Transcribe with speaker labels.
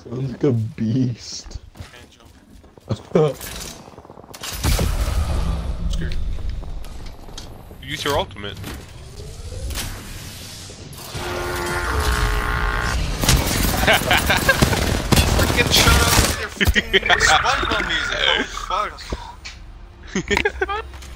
Speaker 1: Sounds like a beast.
Speaker 2: Can't jump. Scared.
Speaker 3: Use your ultimate.
Speaker 2: Freaking shut up with your freaking SpongeBob music. Oh fuck.